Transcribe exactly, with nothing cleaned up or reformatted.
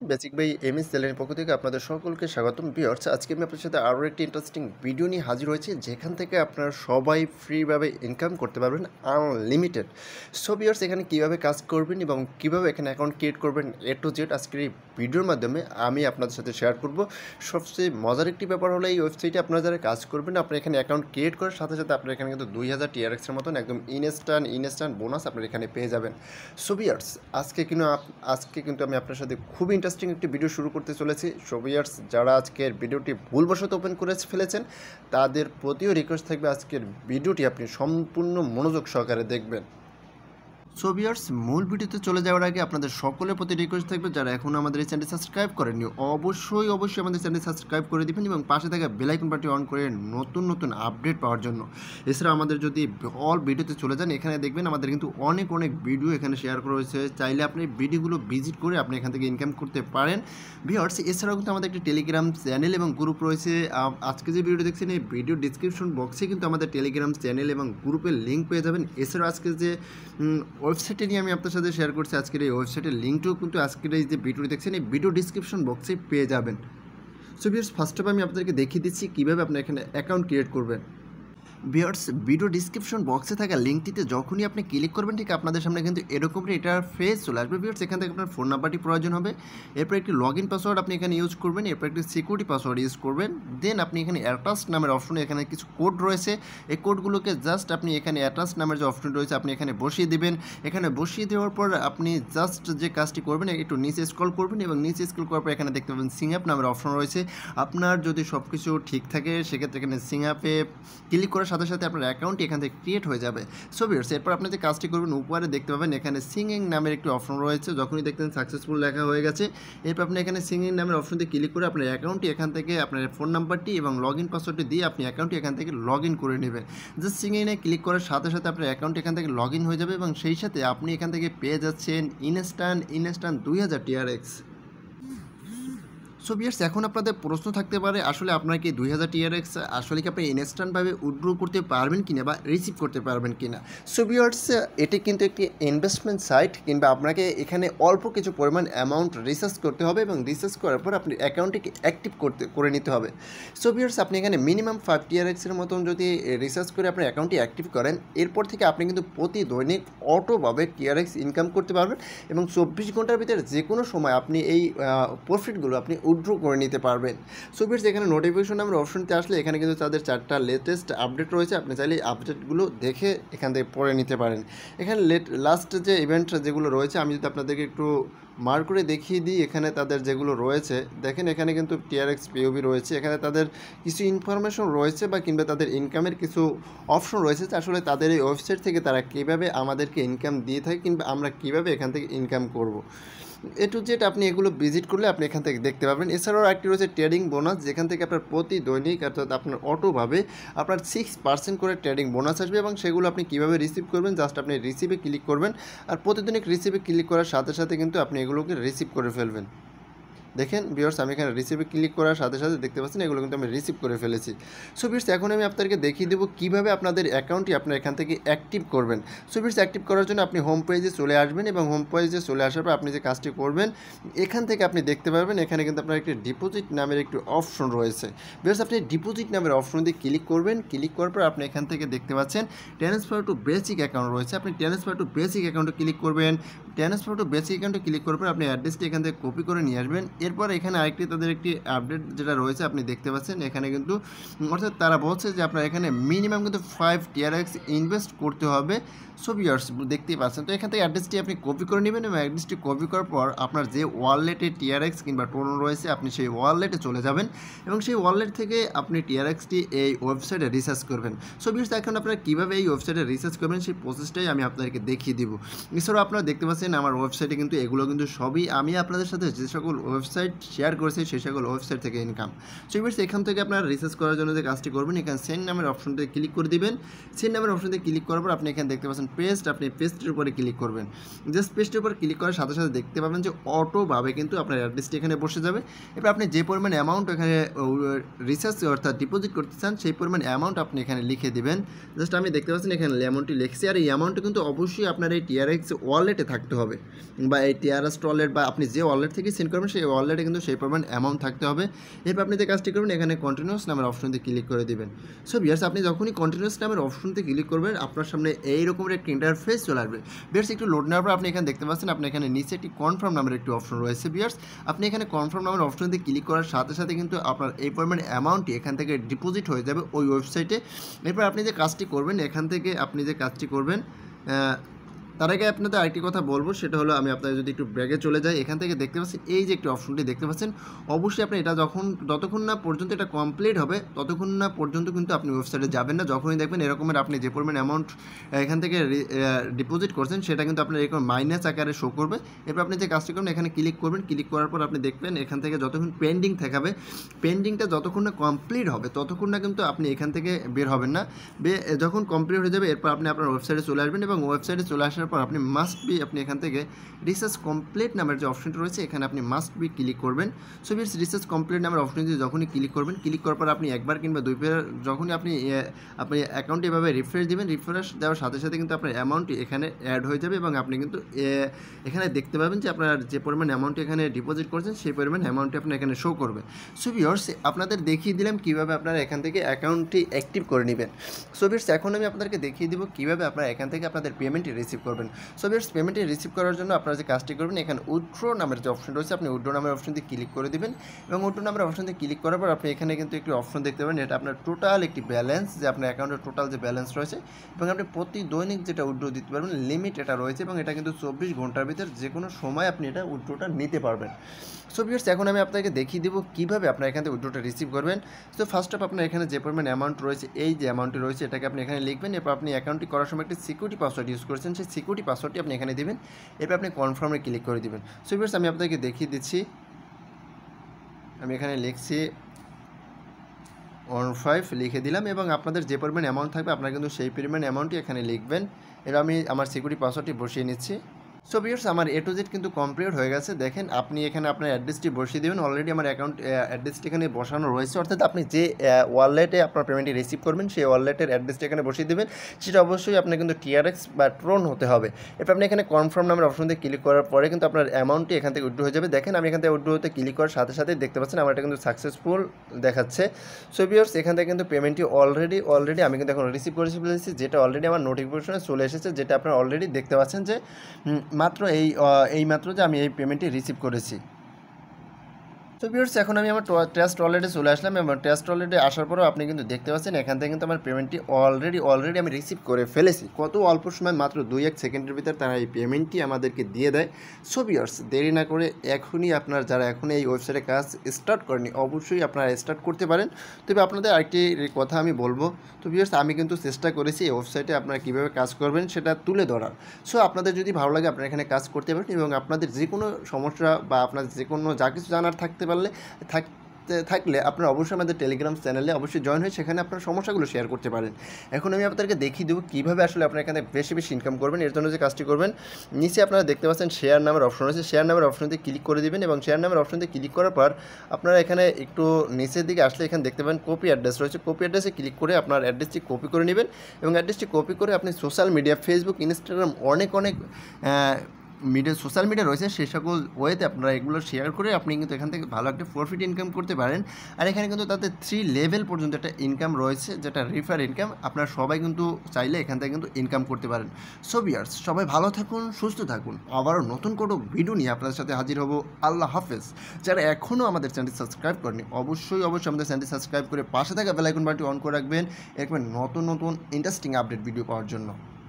Basic ভাই MS চ্যানেলের পক্ষ থেকে আপনাদের সকলকে স্বাগতম ভিউয়ার্স। আজকে আমি আপনার সাথে আরও একটি ইন্টারেস্টিং ভিডিও নিয়ে হাজির হয়েছি, যেখান থেকে আপনারা সবাই ফ্রিভাবে ইনকাম করতে পারবেন আনলিমিটেড। সো ভিউয়ার্স, এখানে কীভাবে কাজ করবেন এবং কীভাবে এখানে অ্যাকাউন্ট ক্রিয়েট করবেন এ টু জেড আজকের এই ভিডিওর মাধ্যমে আমি আপনাদের সাথে শেয়ার করব। সবচেয়ে মজার একটি ব্যাপার হলো এই ওয়েবসাইটে আপনারা যারা কাজ করবেন, আপনার এখানে অ্যাকাউন্ট ক্রিয়েট করার সাথে সাথে আপনার এখানে কিন্তু দুই হাজার টিআরএক্সের মতন একদম ইনস্ট্যান্ট ইনস্ট্যান্ট বোনাস আপনার এখানে পেয়ে যাবেন। সো ভিউয়ার্স, আজকে কিন্তু আজকে কিন্তু আমি আপনার সাথে খুব ইন্টারেস্টিং একটি ভিডিও শুরু করতে চলেছি। সো ভিউয়ার্স, যারা আজকের ভিডিওটি ভুলবশত ওপেন করে ফেলেছেন তাদের প্রতিও রিকোয়েস্ট থাকবে আজকের ভিডিওটি আপনি সম্পূর্ণ মনোযোগ সহকারে দেখবেন। সো ভিউয়ার্স, মূল ভিডিওতে চলে যাওয়ার আগে আপনাদের সকলের প্রতি রিকোয়েস্ট থাকবে, যারা এখন আমাদের এই চ্যানেলটি সাবস্ক্রাইব করেননি অবশ্যই অবশ্যই আমাদের চ্যানেলটি সাবস্ক্রাইব করে দিবেন এবং পাশে থাকা বেল আইকন বাটনটি অন করে নতুন নতুন আপডেট পাওয়ার জন্য। এছাড়া আমাদের যদি অল ভিডিওতে চলে যান, এখানে দেখবেন আমাদের কিন্তু অনেক অনেক ভিডিও এখানে শেয়ার করা হয়েছে। চাইলে আপনি ভিডিওগুলো ভিজিট করে আপনি এখান থেকে ইনকাম করতে পারেন ভিউয়ার্স। এছাড়াও কিন্তু আমাদের একটি টেলিগ্রাম চ্যানেল এবং গ্রুপ রয়েছে। আজকে যে ভিডিও দেখছেন এই ভিডিও ডিসক্রিপশন বক্সে কিন্তু আমাদের টেলিগ্রাম চ্যানেল এবং গ্রুপের লিঙ্ক পেয়ে যাবেন। এছাড়াও আজকে যে ওয়েবসাইটে নিয়ে আমি আপনার সাথে শেয়ার করছি, আজকের এই ওয়েবসাইটের লিঙ্কটিও কিন্তু আজকের এই যে ভিডিও দেখছেন এই ভিডিও ডিসক্রিপশন বক্সে পেয়ে যাবেন। সো ভিউয়ার্স, ফার্স্ট অফ আমি আপনাদেরকে দেখিয়ে দিচ্ছি কীভাবে আপনার এখানে অ্যাকাউন্ট ক্রিয়েট করবেন। ভিউয়ার্স, ভিডিও ডিসক্রিপশন বক্সে থাকা লিঙ্কটিতে যখনই আপনি ক্লিক করবেন, ঠিক আপনাদের সামনে কিন্তু এরকম এটার ফেস চলে আসবে। ভিউয়ার্স, এখান থেকে আপনার ফোন নাম্বারটি প্রয়োজন হবে, এরপর একটি লগ ইন পাসওয়ার্ড আপনি এখানে ইউজ করবেন, এরপর একটি সিকিউরিটি পাসওয়ার্ড ইউজ করবেন। দেন আপনি এখানে অ্যাটাচ নামের অপশনে এখানে কিছু কোড রয়েছে, এই কোডগুলোকে জাস্ট আপনি এখানে অ্যাটাচ নামের যে অপশন রয়েছে আপনি এখানে বসিয়ে দেবেন। এখানে বসিয়ে দেওয়ার পর আপনি জাস্ট যে কাজটি করবেন, একটু নিচে স্ক্রল করবেন এবং নিচে স্ক্রল করার পর এখানে দেখতে পাবেন সিং আপ নামের অপশন রয়েছে। আপনার যদি সব কিছু ঠিক থাকে সেক্ষেত্রে এখানে সিং আপে ক্লিক করার সাথে সাথে আপনার অ্যাকাউন্ট এখান থেকে ক্রিয়েট হয়ে যাবে। সো ভিউয়ার্স, এরপর আপনি যে কাজটি করবেন, উপরে দেখতে পাবেন এখানে সিঙ্গিং নামের একটি অপশন রয়েছে। যখনই দেখতেন সাকসেসফুল লেখা হয়ে গেছে, এরপর আপনি এখানে সিঙ্গিং নামের অপশনটি ক্লিক করে আপনার অ্যাকাউন্টটি এখান থেকে আপনার ফোন নাম্বারটি এবং লগ ইন পাসওয়ার্ডটি দিয়ে আপনি অ্যাকাউন্টটি এখান থেকে লগ ইন করে নেবেন। জাস্ট সিঙ্গিংয়ে ক্লিক করার সাথে সাথে আপনার অ্যাকাউন্ট এখান থেকে লগ ইন হয়ে যাবে এবং সেই সাথে আপনি এখান থেকে পেয়ে যাচ্ছেন ইনস্ট্যান্ট ইনস্ট্যান্ট দুই হাজার টিআরএক্স। সো ভিউয়ার্স, এখন আপনাদের প্রশ্ন থাকতে পারে, আসলে আপনার কি দুই হাজার টিআরএক্স আসলে কি আপনি ইনস্ট্যান্টভাবে উইথড্র করতে পারবেন কিনা বা রিসিভ করতে পারবেন কিনা। সো ভিউয়ার্স, এটি কিন্তু একটি ইনভেস্টমেন্ট সাইট, কিংবা আপনাকে এখানে অল্প কিছু পরিমাণ অ্যামাউন্ট রিসার্চ করতে হবে এবং রিসার্চ করার পর আপনি অ্যাকাউন্টটিকে অ্যাক্টিভ করতে করে নিতে হবে। সো ভিউয়ার্স, আপনি এখানে মিনিমাম ফাইভ টিআরএক্সের মতন যদি রিসার্চ করে আপনার অ্যাকাউন্টটি অ্যাক্টিভ করেন, এরপর থেকে আপনি কিন্তু প্রতি দৈনিক অটোভাবে টিআরএক্স ইনকাম করতে পারবেন এবং চব্বিশ ঘন্টার ভিতরে যে কোনো সময় আপনি এই প্রফিটগুলো আপনি উইথড্র করে নিতে পারবেন। সো ভিউয়ার্স, এখানে নোটিফিকেশন নামের অপশনতে আসলে এখানে কিন্তু তাদের চারটা লেটেস্ট আপডেট রয়েছে, আপনি চাইলে এই আপডেটগুলো দেখে এখান থেকে পড়ে নিতে পারেন। এখানে লেট লাস্ট যে ইভেন্ট যেগুলো রয়েছে আমি যদি আপনাদেরকে একটু মার্ক করে দেখিয়ে দিই, এখানে তাদের যেগুলো রয়েছে দেখেন, এখানে কিন্তু টিআরএক্স পিওবি রয়েছে, এখানে তাদের কিছু ইনফরমেশন রয়েছে বা কিংবা তাদের ইনকামের কিছু অপশন রয়েছে, আসলে তাদের এই ওয়েবসাইট থেকে তারা কীভাবে আমাদেরকে ইনকাম দিয়ে থাকে কিংবা আমরা কীভাবে এখান থেকে ইনকাম করব। এ টু জেড আপনি এগুলো ভিজিট করলে আপনি এখান থেকে দেখতে পাবেন। এছাড়াও একটি রয়েছে ট্রেডিং বোনাস, যেখান থেকে আপনার প্রতি দৈনিক অর্থাৎ আপনার অটোভাবে আপনার সিক্স পার্সেন্ট করে ট্রেডিং বোনাস আসবে এবং সেগুলো আপনি কীভাবে রিসিভ করবেন, জাস্ট আপনি রিসিভে ক্লিক করবেন আর প্রতিদিনিক রিসিভে ক্লিক করার সাথে সাথে কিন্তু আপনি এগুলোকে রিসিভ করে ফেলবেন। দেখেন ভিউয়ার্স, আমি এখানে রিসিভে ক্লিক করার সাথে সাথে দেখতে পাচ্ছেন এগুলো কিন্তু আমি রিসিভ করে ফেলেছি। সো ভিউয়ার্স, এখন আমি আপনাদেরকে দেখিয়ে দেবো কীভাবে আপনাদের অ্যাকাউন্টটি আপনার এখান থেকে অ্যাক্টিভ করবেন। সো ভিউয়ার্স, অ্যাক্টিভ করার জন্য আপনি হোম পেজে চলে আসবেন এবং হোম পেজে চলে আসার পর আপনি যে কাজটি করবেন, এখান থেকে আপনি দেখতে পারবেন এখানে কিন্তু আপনার একটি ডিপোজিট নামের একটি অপশন রয়েছে। ভিউয়ার্স, আপনি ডিপোজিট নামের অপশন দিয়ে ক্লিক করবেন, ক্লিক করার পর আপনি এখান থেকে দেখতে পাচ্ছেন ট্রান্সফার টু বেসিক অ্যাকাউন্ট রয়েছে, আপনি ট্রান্সফার টু বেসিক অ্যাকাউন্টে ক্লিক করবেন। ট্রান্সফার টু বেসিক অ্যাকাউন্টে ক্লিক করার পর আপনি অ্যাড্রেসটি এখান থেকে কপি করে নিয়ে আসবেন। এরপর এখানে আরেকটি তাদের একটি আপডেট যেটা রয়েছে আপনি দেখতে পাচ্ছেন, এখানে কিন্তু অর্থাৎ তারা বলছে যে আপনার এখানে মিনিমাম কিন্তু ফাইভ টিআরএক্স ইনভেস্ট করতে হবে। সো ভিউয়ার্স, দেখতেই পাচ্ছেন, তো এখান থেকে অ্যাড্রেসটি আপনি কপি করে নেবেন এবং অ্যাড্রেসটি কপি করার পর আপনার যে ওয়ালেটে টিআরএক্স কিংবা টোন রয়েছে আপনি সেই ওয়ালেটে চলে যাবেন এবং সেই ওয়ালেট থেকে আপনি টিআরএক্সটি এই ওয়েবসাইটে রিসার্চ করবেন। সো ভিউয়ার্স, এখন আপনারা কীভাবে এই ওয়েবসাইটে রিসার্চ করবেন সেই প্রসেসটাই আমি আপনাদেরকে দেখিয়ে দিব। এছাড়াও আপনারা দেখতে পাচ্ছেন আমার ওয়েবসাইটে কিন্তু এগুলো কিন্তু সবই আমি আপনাদের সাথে যে সকল ওয়েবসাইট ওয়েবসাইট শেয়ার করেছে সেই সকল ওয়েবসাইট থেকে ইনকাম। সো ভিউয়ার্স এখান থেকে আপনারা রিসার্চ করার জন্য যে কাজটি করবেন, এখানে সেন্ড নামের অপশনটিতে ক্লিক করে দিবেন। সেন্ড নামের অপশনটিতে ক্লিক করার পর আপনি এখানে দেখতে পাচ্ছেন পেস্ট, আপনি পেস্টের উপরে ক্লিক করবেন। জাস্ট পেস্টের উপর ক্লিক করার সাথে সাথে দেখতে পাবেন যে অটোভাবে কিন্তু আপনার অ্যাড্রেসটি এখানে বসে যাবে। এবার আপনি যে পরিমাণ অ্যামাউন্ট এখানে রিসার্চ অর্থাৎ ডিপোজিট করতে চান সেই পরিমাণ অ্যামাউন্ট আপনি এখানে লিখে দিবেন। জাস্ট আমি দেখতে পাচ্ছেন এখানে অ্যামাউন্টটি লিখছি, আর এই অ্যামাউন্টটা কিন্তু অবশ্যই আপনার এই টিআরএক্স ওয়ালেটে থাকতে হবে, বা এই টিআরএস ওয়ালেট বা আপনি যে ওয়ালেট থেকে সেন্ড করবেন সেই ওয়ালেটে কিন্তু সেই পরিমাণ অ্যামাউন্ট থাকতে হবে। এরপর আপনি যে কাজটি করবেন এখানে কন্টিনিউয়াস নামের অপশনতে ক্লিক করে দিবেন। সো ভিউয়ার্স আপনি যখনই কন্টিনিউয়াস নামের অপশনতে ক্লিক করবেন আপনার সামনে এই রকমের একটি ইন্টারফেস চলে আসবে। ভিউয়ার্স একটু লোড নেওয়ার পর আপনি এখানে দেখতে পাচ্ছেন আপনি এখানে নিচে একটি কনফার্ম নামের একটি অপশন রয়েছে। ভিউয়ার্স আপনি এখানে কনফার্ম নামের অপশনতে ক্লিক করার সাথে সাথে কিন্তু আপনার এই পরিমাণ অ্যামাউন্টটি এখান থেকে ডিপোজিট হয়ে যাবে ওই ওয়েবসাইটে। এরপর আপনি যে কাজটি করবেন এখান থেকে আপনি যে কাজটি করবেন তার আগে আপনাদের আরেকটি কথা বলবো, সেটা হলো আমি আপনাদের যদি একটু ব্যাগে চলে যাই, এখান থেকে দেখতে পাচ্ছেন এই যে একটি অপশনটি দেখতে পাচ্ছেন, অবশ্যই আপনি এটা যখন যতক্ষণ না পর্যন্ত এটা কমপ্লিট হবে ততক্ষণ না পর্যন্ত কিন্তু আপনি ওয়েবসাইটে যাবেন না। যখনই দেখবেন এরকমের আপনি যে পরিমাণ অ্যামাউন্ট এখান থেকে ডিপোজিট করছেন সেটা কিন্তু আপনার এরকম মাইনাস আকারে শো করবে। এরপর আপনি যে কাজটি করবেন এখানে ক্লিক করবেন, ক্লিক করার পর আপনি দেখবেন এখান থেকে যতক্ষণ পেন্ডিং থাকবে, পেন্ডিংটা যতক্ষণ না কমপ্লিট হবে ততক্ষণ না কিন্তু আপনি এখান থেকে বের হবেন না। যখন কমপ্লিট হয়ে যাবে এরপর আপনি আপনার ওয়েবসাইটে চলে আসবেন, এবং ওয়েবসাইটে চলে আসার পর আপনি মাস্ট বি আপনি এখান থেকে রিসার্চ কমপ্লিট নামের যে অপশনটা রয়েছে এখানে আপনি মাস্ট বি ক্লিক করবেন। সো ভিউয়ার্স রিসার্চ কমপ্লিট নামের অপশনটি যখনই ক্লিক করবেন, ক্লিক করার পর আপনি একবার কিংবা দুইবার যখনই আপনি আপনি অ্যাকাউন্টে এভাবে রিফ্রেশ দিবেন, রিফ্রেশ দেওয়ার সাথে সাথে কিন্তু আপনার অ্যামাউন্টটি এখানে অ্যাড হয়ে যাবে, এবং আপনি কিন্তু এখানে দেখতে পাবেন যে আপনার যে পরিমাণ অ্যামাউন্ট এখানে ডিপোজিট করছেন সেই পরিমাণ অ্যামাউন্টটি আপনার এখানে শো করবে। সো ভিউয়ার্স আপনাদের দেখিয়ে দিলাম কীভাবে আপনারা এখান থেকে অ্যাকাউন্টটি অ্যাক্টিভ করে নেবেন। সো ভিউয়ার্স এখন আমি আপনাদেরকে দেখিয়ে দিব কীভাবে আপনারা এখান থেকে আপনাদের পেমেন্টটি রিসিভ করবেন। সো ভিউয়ার্স পেমেন্টটি রিসিভ করার জন্য আপনারা যে কাজটি করবেন এখানে উইথড্র নামের যে অপশন রয়েছে আপনি উইথড্র নামের অপশনটি ক্লিক করে দিবেন, এবং উইথড্র নামের অপশনটি ক্লিক করার পর আপনি এখানে কিন্তু একটি অপশন দেখতে পাবেন, এটা আপনার টোটাল একটি ব্যালেন্স, যে আপনার অ্যাকাউন্টের টোটাল যে ব্যালেন্স রয়েছে, এবং আপনি প্রতি দৈনিক যেটা উইথড্র দিতে পারবেন লিমিট এটা রয়েছে, এবং এটা কিন্তু চব্বিশ ঘন্টার ভিতর যে কোনো সময় আপনি এটা উইথড্রটা নিতে পারবেন। সো ভিউয়ার্স এখন আমি আপনাকে দেখিয়ে দেবো কীভাবে আপনার এখান থেকে উইথড্রটা রিসিভ করবেন। সো ফার্স্ট অফ আপনার এখানে যে পরিমাণ অ্যামাউন্ট রয়েছে, এই যে অ্যামাউন্টটি রয়েছে এটাকে আপনি এখানে লিখবেন। এরপর আপনি অ্যাকাউন্টটি করার সময় একটি সিকিউরিটি পাসওয়ার্ড ইউজ করেছেন, সেই সিকিউরিটি পাসওয়ার্ডটি আপনি এখানে দেবেন। এরপর আপনি কনফার্মে ক্লিক করে দেবেন। সো ভিউয়ার্স আমি আপনাকে দেখিয়ে দিচ্ছি, আমি এখানে লিখছি ওয়ান ফাইভ লিখে দিলাম, এবং আপনাদের যে পরিমাণ অ্যামাউন্ট থাকবে আপনারা কিন্তু সেই পরিমাণ অ্যামাউন্টই এখানে লিখবেন। এবার আমি আমার সিকিউরিটি পাসওয়ার্ডটি বসিয়ে নিচ্ছি। সো ভিউয়ার্স আমার এ টু জেড কিন্তু কমপ্লিট হয়ে গেছে। দেখেন আপনি এখানে আপনার অ্যাড্রেসটি বসিয়ে দেবেন, অলরেডি আমার অ্যাকাউন্ট অ্যাড্রেসটি এখানে বসানো রয়েছে, অর্থাৎ আপনি যে ওয়ালেটে আপনার পেমেন্টটি রিসিভ করবেন সেই ওয়ালেটের অ্যাড্রেসটি এখানে বসিয়ে দেবেন, সেটা অবশ্যই আপনার কিন্তু টিআরএক্স বা ট্রোন হতে হবে। এরপর আপনি এখানে কনফার্ম নামের অপশন দিয়ে ক্লিক করার পরে কিন্তু আপনার অ্যামাউন্টটি এখান থেকে উইথড্র হয়ে যাবে। দেখেন আমি এখান থেকে উইথড্র হতে ক্লিক করার সাথে সাথে দেখতে পাচ্ছেন আমার এটা কিন্তু সাকসেসফুল দেখাচ্ছে। সো ভিউয়ার্স এখান থেকে কিন্তু পেমেন্টটি অলরেডি অলরেডি আমি কিন্তু এখন রিসিভ করে ফেলেছি, যেটা অলরেডি আমার নোটিফিকেশনে চলে এসেছে, যেটা আপনারা অলরেডি দেখতে পাচ্ছেন যে মাত্র এই এই মাত্র যে আমি এই পেমেন্টটি রিসিভ করেছি। তো ভিউয়ার্স এখন আমি আমার টেস্ট ওয়ালেটে চলে আসলাম, এবং টেস্ট ওয়ালেটে আসার পরেও আপনি কিন্তু দেখতে পাচ্ছেন এখান থেকে কিন্তু আমার পেমেন্টটি অলরেডি অলরেডি আমি রিসিভ করে ফেলেছি। কত অল্প সময়, মাত্র দুই এক সেকেন্ডের ভিতর তারা এই পেমেন্টটি আমাদেরকে দিয়ে দেয়। সো ভিউয়ার্স দেরি না করে এখনই আপনার যারা এখন এই ওয়েবসাইটে কাজ স্টার্ট করেনি অবশ্যই আপনারা স্টার্ট করতে পারেন। তবে আপনাদের আরেকটি কথা আমি বলবো, তো ভিউয়ার্স আমি কিন্তু চেষ্টা করেছি এই ওয়েবসাইটে আপনারা কীভাবে কাজ করবেন সেটা তুলে ধরার। সো আপনাদের যদি ভালো লাগে আপনারা এখানে কাজ করতে পারেন, এবং আপনাদের যে কোনো সমস্যা বা আপনার যে কোনো যা কিছু জানার থাকতে পারলে থাকতে থাকলে আপনারা অবশ্যই আমাদের টেলিগ্রাম চ্যানেলে অবশ্যই জয়েন হয়ে সেখানে আপনার সমস্যাগুলো শেয়ার করতে পারেন। এখন আমি আপনাদেরকে দেখিয়ে দেবো কীভাবে আসলে আপনারা এখানে বেশি বেশি ইনকাম করবেন। এর জন্য যে কাজটি করবেন, নিচে আপনারা দেখতে পাচ্ছেন শেয়ার নামের অপশন আছে, শেয়ার নামের অপশনতে ক্লিক করে দেবেন, এবং শেয়ার নামের অপশনতে ক্লিক করার পর আপনারা এখানে একটু নিচের দিকে আসলে এখানে দেখতে পাবেন কপি অ্যাড্রেস রয়েছে, কপি অ্যাড্রেসে ক্লিক করে আপনার অ্যাড্রেসটি কপি করে নেবেন, এবং অ্যাড্রেসটি কপি করে আপনি সোশ্যাল মিডিয়া ফেসবুক ইনস্টাগ্রাম অনেক অনেক মিডিয়া সোশ্যাল মিডিয়া রয়েছে সেই সকল ওয়েতে আপনারা এগুলো শেয়ার করে আপনি কিন্তু এখান থেকে ভালো একটা প্রফিট ইনকাম করতে পারেন। আর এখানে কিন্তু তাদের থ্রি লেভেল পর্যন্ত একটা ইনকাম রয়েছে, যেটা রিফার ইনকাম। আপনারা সবাই কিন্তু চাইলে এখান থেকে কিন্তু ইনকাম করতে পারেন। সো ভিউয়ার্স সবাই ভালো থাকুন, সুস্থ থাকুন, আবারও নতুন কোনো ভিডিও নিয়ে আপনাদের সাথে হাজির হব। আল্লাহ হাফেজ। যারা এখনও আমাদের চ্যানেলটি সাবস্ক্রাইব করেনি অবশ্যই অবশ্যই আমাদের চ্যানেলটি সাবস্ক্রাইব করে পাশে থাকা বেল আইকন বাটনটি অন করে রাখবেন, এরকম নতুন নতুন ইন্টারেস্টিং আপডেট ভিডিও পাওয়ার জন্য।